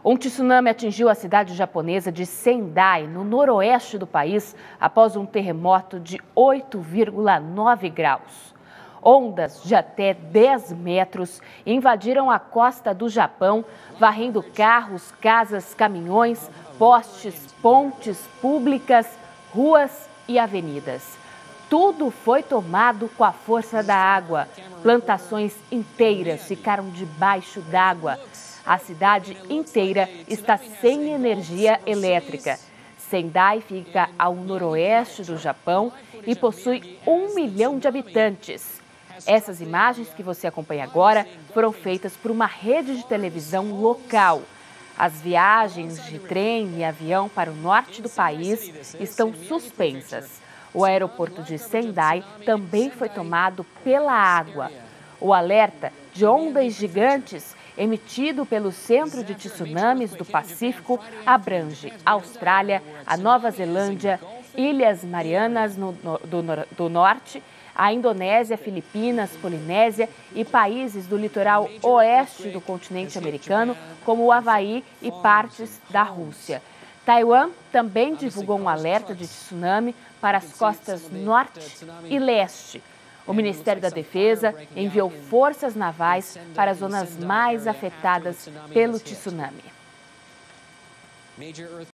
Um tsunami atingiu a cidade japonesa de Sendai, no noroeste do país, após um terremoto de 8,9 graus. Ondas de até 10 metros invadiram a costa do Japão, varrendo carros, casas, caminhões, postes, pontes públicas, ruas e avenidas. Tudo foi tomado com a força da água. Plantações inteiras ficaram debaixo d'água. A cidade inteira está sem energia elétrica. Sendai fica ao noroeste do Japão e possui 1 milhão de habitantes. Essas imagens que você acompanha agora foram feitas por uma rede de televisão local. As viagens de trem e avião para o norte do país estão suspensas. O aeroporto de Sendai também foi tomado pela água. O alerta de ondas gigantes, emitido pelo Centro de Tsunamis do Pacífico, abrange Austrália, a Nova Zelândia, Ilhas Marianas do Norte, a Indonésia, Filipinas, Polinésia e países do litoral oeste do continente americano, como o Havaí e partes da Rússia. Taiwan também divulgou um alerta de tsunami para as costas norte e leste. O Ministério da Defesa enviou forças navais para as zonas mais afetadas pelo tsunami.